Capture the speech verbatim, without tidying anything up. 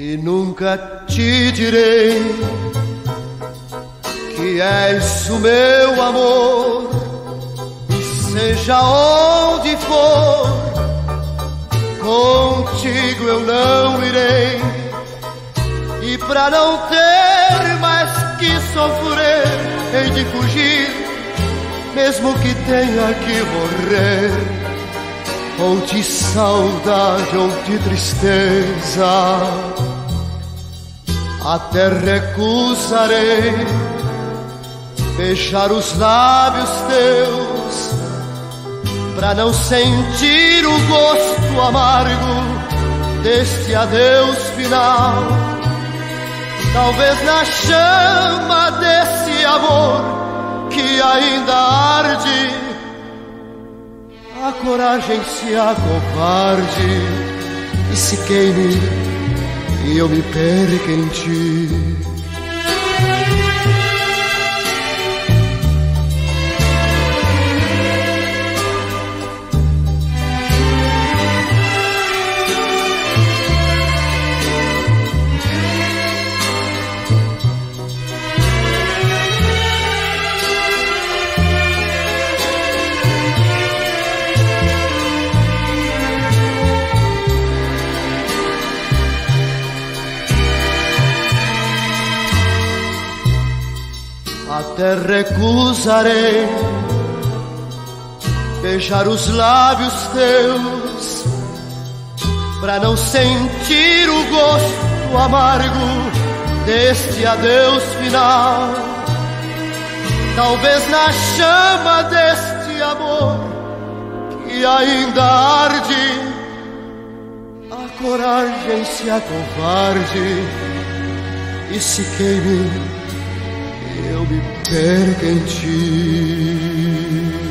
E nunca te direi que és o meu amor, e seja onde for, contigo eu não irei. E pra não ter mais que sofrer, hei de fugir, mesmo que tenha que morrer, ou de saudade ou de tristeza. Até recusarei beijar os lábios teus, pra não sentir o gosto amargo deste adeus final. Talvez na chama desse amor que ainda arde, a coragem se acovarde e se queime e eu me perca em ti. Até recusarei beijar os lábios teus, pra não sentir o gosto amargo deste adeus final. Talvez na chama deste amor que ainda arde, a coragem se acovarde e se queime, eu me perca em ti.